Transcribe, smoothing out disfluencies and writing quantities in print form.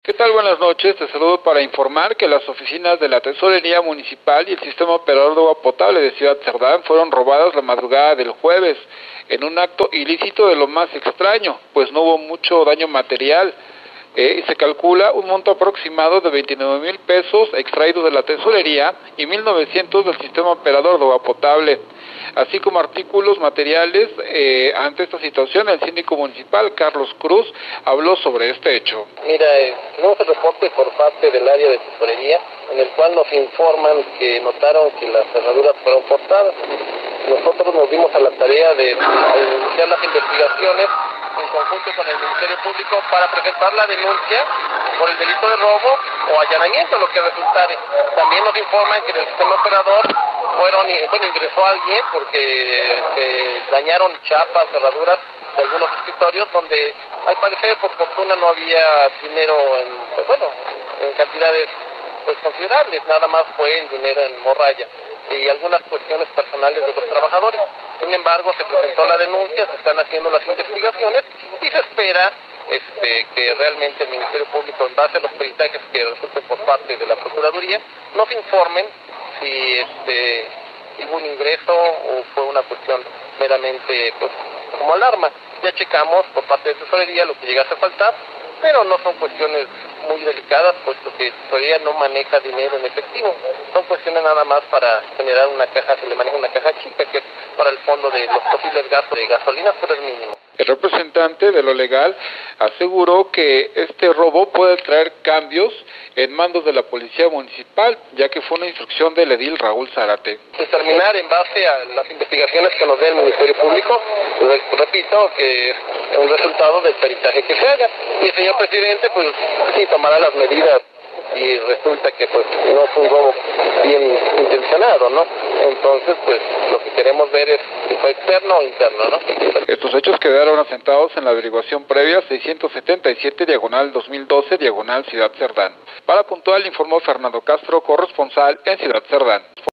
¿Qué tal? Buenas noches. Te saludo para informar que las oficinas de la Tesorería Municipal y el Sistema Operador de Agua Potable de Ciudad Cerdán fueron robadas la madrugada del jueves en un acto ilícito de lo más extraño, pues no hubo mucho daño material. Se calcula un monto aproximado de 29,000 pesos extraídos de la Tesorería y 1,900 del Sistema Operador de Agua Potable, así como artículos materiales. Ante esta situación, el síndico municipal, Carlos Cruz, habló sobre este hecho. Mira, tenemos el reporte por parte del área de tesorería, en el cual nos informan que notaron que las cerraduras fueron forzadas. Nosotros nos dimos a la tarea de iniciar las investigaciones en conjunto con el Ministerio Público para presentar la denuncia por el delito de robo o allanamiento, lo que resultare. También nos informan que en el sistema operador ingresó alguien porque dañaron chapas, cerraduras de algunos escritorios donde al parecer por fortuna no había dinero en cantidades considerables, nada más fue el dinero en morralla y algunas cuestiones personales de los trabajadores. Sin embargo, se presentó la denuncia, se están haciendo las investigaciones y se espera que realmente el Ministerio Público, en base a los peritajes que resulten por parte de la Procuraduría, nos informen si hubo un ingreso o fue una cuestión meramente como alarma. Ya checamos por parte de Tesorería lo que llegase a faltar, pero no son cuestiones muy delicadas, puesto que Tesorería no maneja dinero en efectivo. Son cuestiones nada más para generar una caja, se le maneja una caja chica, que es para el fondo de los posibles gastos de gasolina, pero es mínimo. El representante de lo legal aseguró que este robo puede traer cambios en mandos de la Policía Municipal, ya que fue una instrucción del edil Raúl Zárate. Determinar en base a las investigaciones que nos dé el Ministerio Público, repito, que es un resultado del peritaje que se haga. Y el señor presidente, sí tomará las medidas y resulta que no es un robo bien intencionado, ¿no? Entonces, lo que queremos ver es si fue externo o interno, ¿no? Estos hechos quedaron asentados en la averiguación previa 677/2012 Ciudad Cerdán. Para Puntual informó Fernando Castro, corresponsal en Ciudad Cerdán.